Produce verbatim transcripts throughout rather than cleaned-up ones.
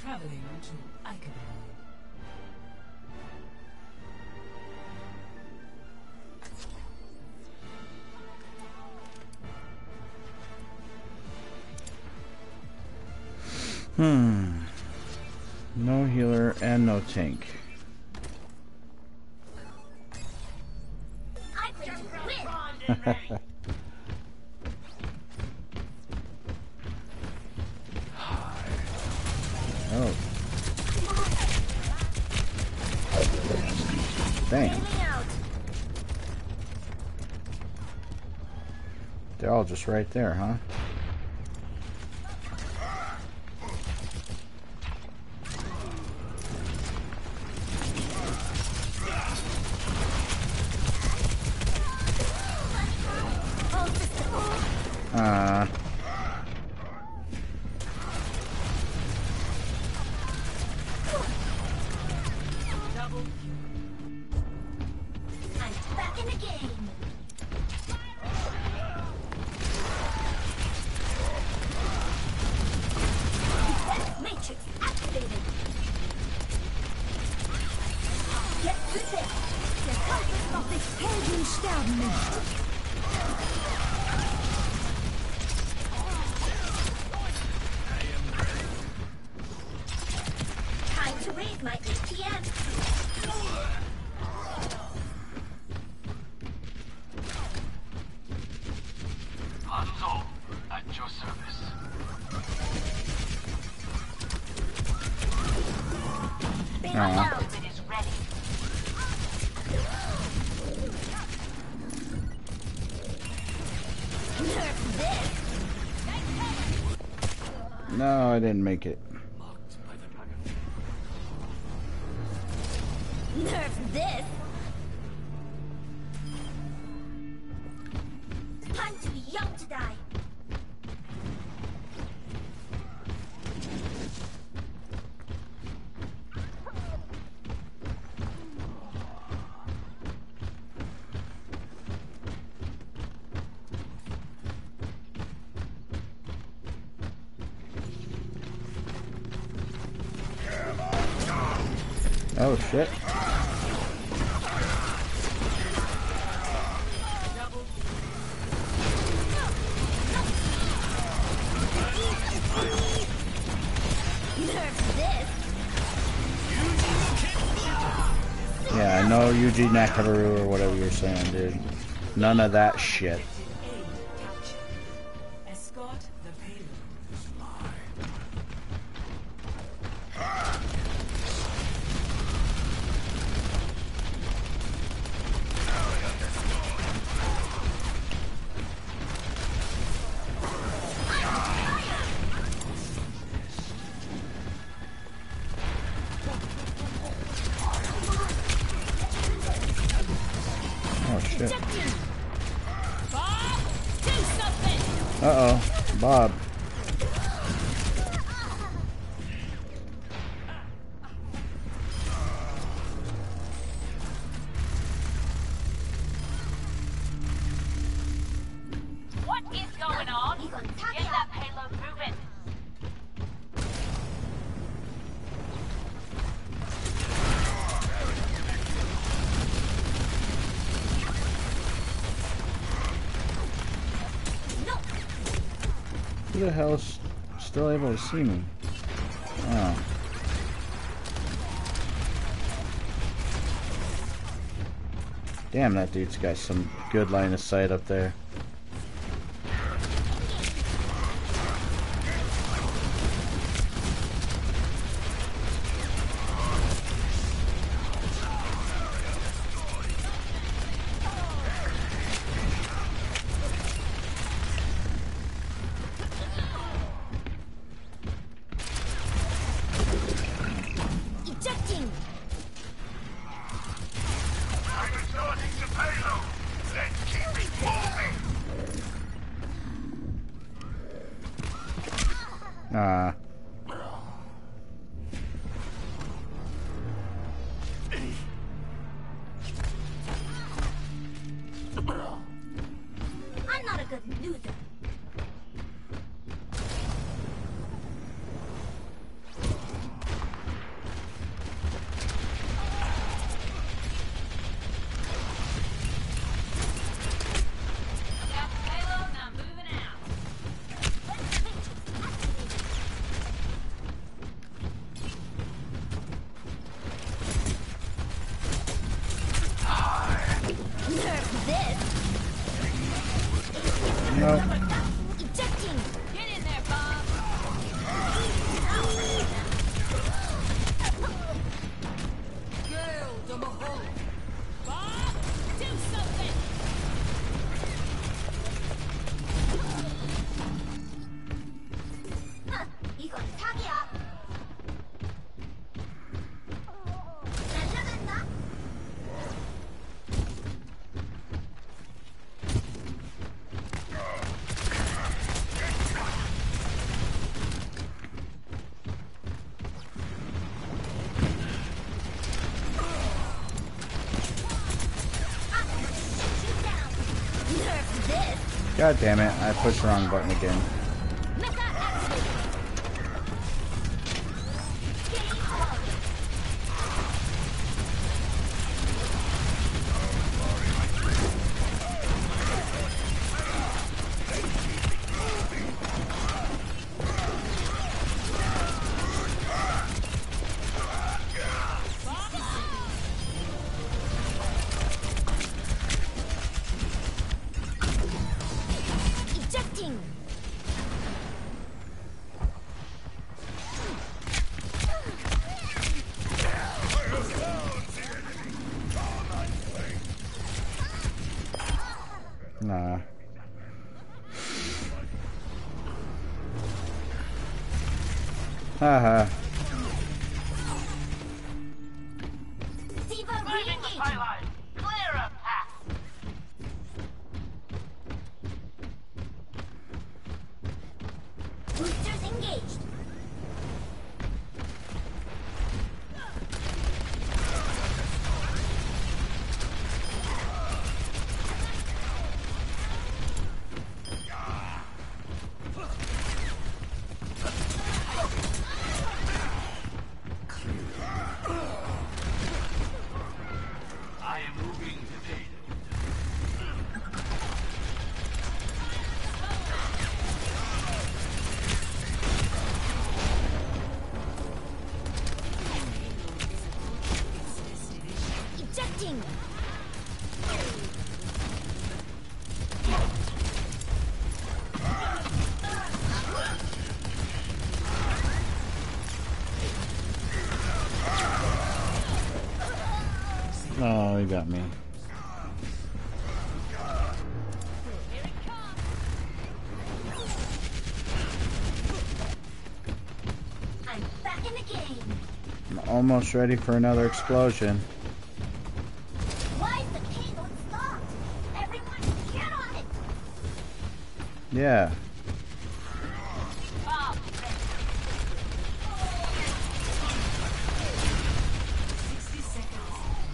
Traveling to Icon. Hmm. No healer and no tank. I think you win. Oh. Dang. They're all just right there, huh? Uh. I'm back in the game. Matrix activated. Jetzt bitte. Der Kampf ist noch nicht. Helden sterben nicht. To raise my A T M. Hanzo, at your service. My outfit is ready. Nerf this. No, I didn't make it. Nerf this! Time to be young to die! Oh shit. Yeah, no Yuji Nakaru or whatever you're saying, dude. None of that shit. Escort the payload. Uh-oh, Bob. What is going on? Get that payload moving. Who the hell's still able to see me? Oh. Damn, that dude's got some good line of sight up there. God damn it, I pushed the wrong button again. Nah. Haha. Driving the pylon. Clear a path. Boosters engaged. I am moving to pay. Ejecting. Oh, he got me. I'm back in the game. I'm almost ready for another explosion. Why is the payload stopped? Everyone get on it. Yeah. sixty seconds.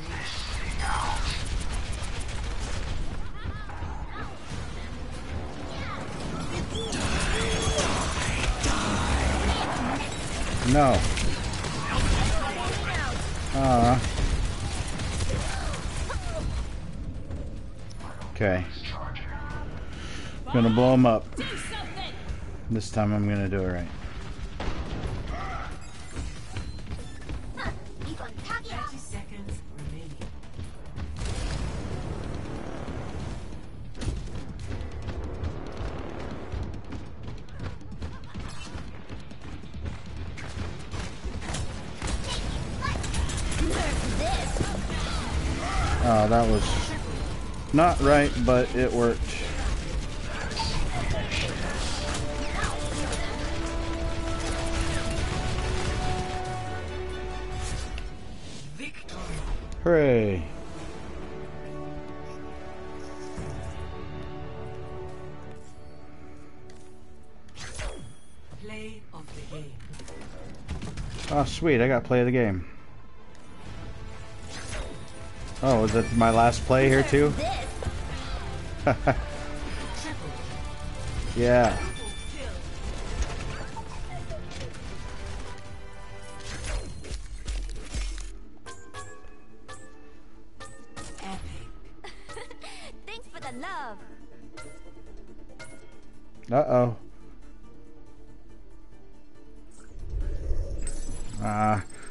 No. Ah. Okay. Gonna blow him up. This time I'm gonna do it right. thirty seconds remaining. Oh, that was not right, but it worked. Victory. Hooray. Play of the game. Oh, sweet. I got to play the game. Oh, is that my last play here, too? Triple. Yeah. Epic. Thanks for the love. Uh-oh. Ah.